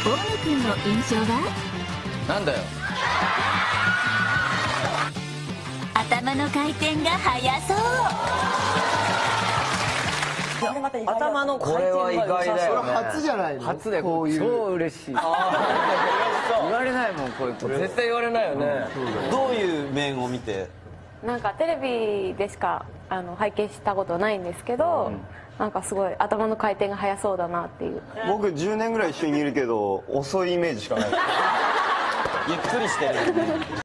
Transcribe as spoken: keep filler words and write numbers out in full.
大野くんの印象は？ なんだよ。 頭の回転が速そう。 頭の回転が良さそう。 これは意外だよね。 初じゃないの？ 初でこういう。 超嬉しい。言われないもん、こういうこと。絶対言われないよね。 どういう面を見て？ なんかテレビでしかあの拝見したことないんですけど、なんかすごい頭の回転が速そうだなっていう。 僕じゅうねんぐらい一緒にいるけど遅いイメージしかない。 ゆっくりしてるよね。